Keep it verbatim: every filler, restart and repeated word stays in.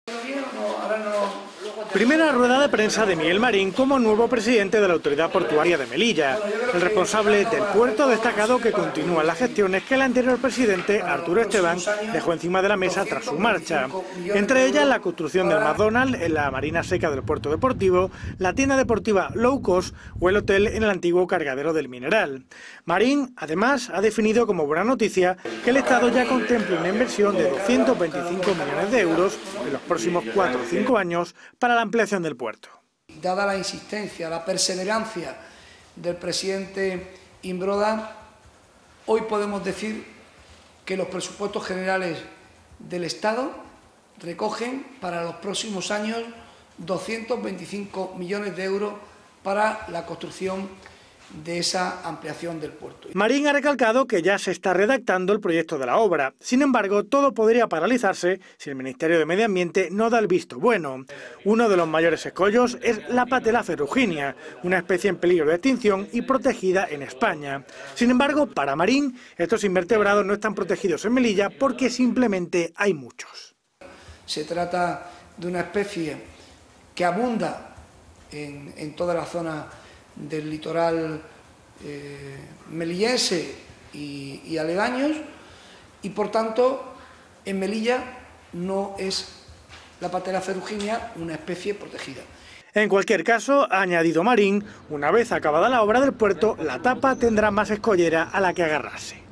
Primera rueda de prensa de Miguel Marín como nuevo presidente de la Autoridad Portuaria de Melilla. El responsable del puerto ha destacado que continúan las gestiones que el anterior presidente, Arturo Esteban, dejó encima de la mesa tras su marcha. Entre ellas la construcción del McDonald's en la marina seca del puerto deportivo, la tienda deportiva low cost o el hotel en el antiguo cargadero del Mineral. Marín, además, ha definido como buena noticia que el Estado ya contempla una inversión de doscientos veinticinco millones de euros en los próximos cuatro o cinco años para la ampliación del puerto. Dada la insistencia, la perseverancia del presidente Imbroda, hoy podemos decir que los presupuestos generales del Estado recogen para los próximos años doscientos veinticinco millones de euros para la construcción de esa ampliación del puerto. Marín ha recalcado que ya se está redactando el proyecto de la obra. Sin embargo, todo podría paralizarse si el Ministerio de Medio Ambiente no da el visto bueno. Uno de los mayores escollos es la Patela ferruginea, una especie en peligro de extinción y protegida en España. Sin embargo, para Marín, estos invertebrados no están protegidos en Melilla porque simplemente hay muchos. Se trata de una especie que abunda en, en toda la zona del litoral eh, melillense y, y aledaños, y por tanto en Melilla no es la Patela ferruginea una especie protegida. En cualquier caso, ha añadido Marín, una vez acabada la obra del puerto, la tapa tendrá más escollera a la que agarrarse.